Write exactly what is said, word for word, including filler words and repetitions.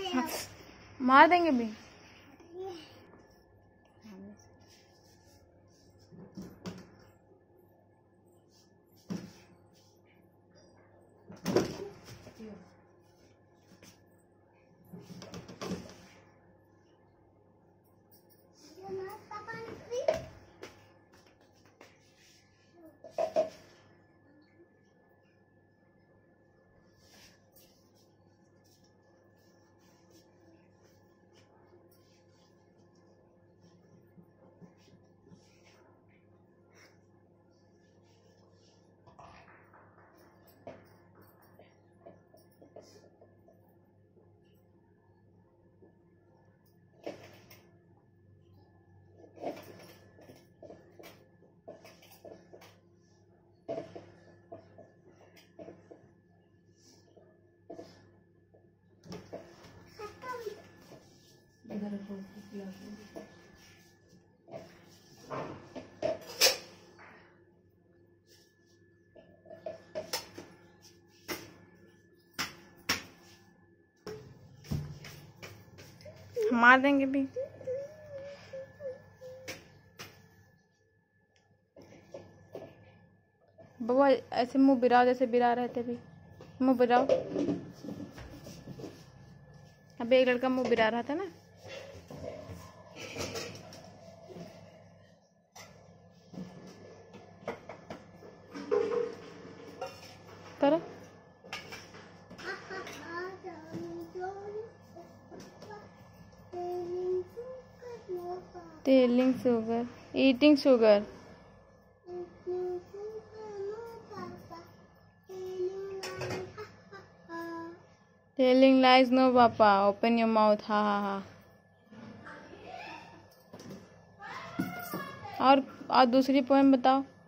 हाँ, मार देंगे भी। मार देंगे भी। बबुआ ऐसे मुंह बिराओ जैसे बिरा रहे थे भी। मुंह बिराओ। अबे एक लड़का मुंह बिरा रहा था ना। करो। Telling sugar, eating sugar. Telling lies no papa, open your mouth, ha ha हा। और और दूसरी पोएम बताओ।